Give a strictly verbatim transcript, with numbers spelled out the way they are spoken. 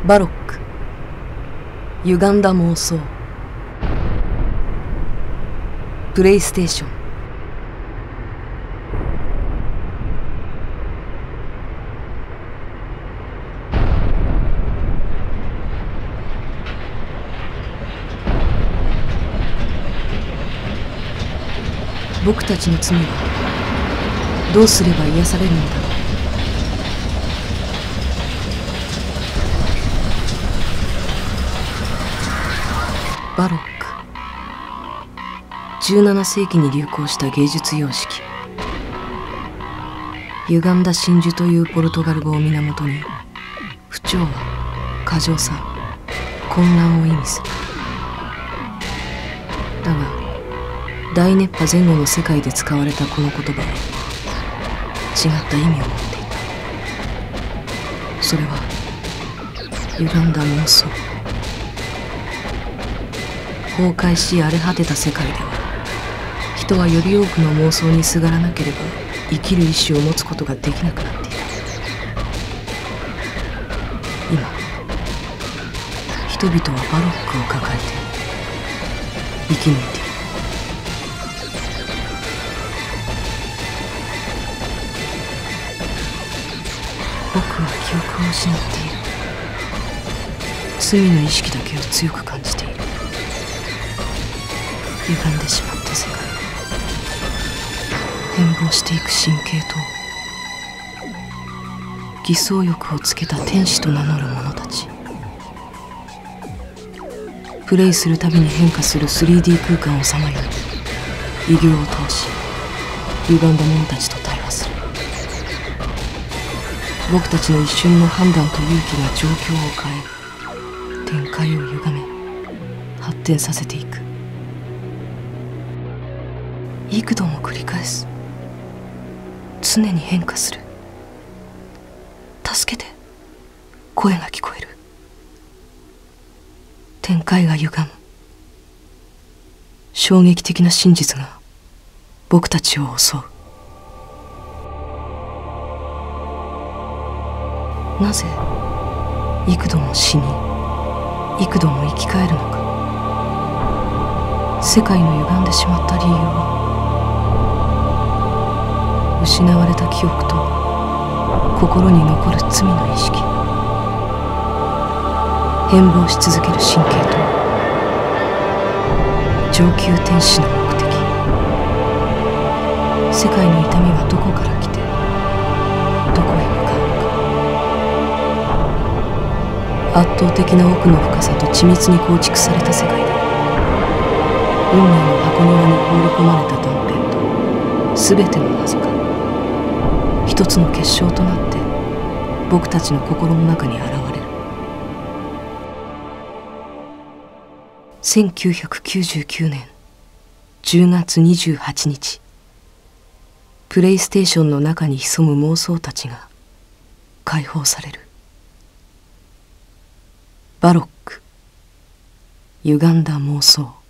バロック、歪んだ妄想。プレイステーション。僕たちの罪はどうすれば癒されるのだろう。バロック、じゅうななせいきに流行した芸術様式。歪んだ真珠というポルトガル語を源に、不調和、過剰さ、混乱を意味する。だが大熱波前後の世界で使われたこの言葉は違った意味を持っていた。それは歪んだ妄想。崩壊し荒れ果てた世界では、人はより多くの妄想にすがらなければ生きる意志を持つことができなくなっている。今人々はバロックを抱えて生き抜いている。僕は記憶を失っている。罪の意識だけを強く感じている。歪んでしまった世界、変貌していく神経と偽装欲をつけた天使と名乗る者たち。プレイするたびに変化する スリーディー 空間をさまよい、異形を通し歪んだ者たちと対話する。僕たちの一瞬の判断と勇気が状況を変え、展開を歪め発展させていく。幾度も繰り返す。常に変化する。助けて、声が聞こえる。展開が歪む。衝撃的な真実が僕たちを襲う。なぜ幾度も死に、幾度も生き返るのか。世界の歪んでしまった理由は、失われた記憶と心に残る罪の意識、変貌し続ける神経と上級天使の目的。世界の痛みはどこから来てどこへ向かうのか。圧倒的な奥の深さと緻密に構築された世界で、運命の箱庭に放り込まれた断片と全ての謎が一つの結晶となって僕たちの心の中に現れる。せんきゅうひゃくきゅうじゅうきゅうねんじゅうがつにじゅうはちにち、プレイステーションの中に潜む妄想たちが解放される。バロック、歪んだ妄想。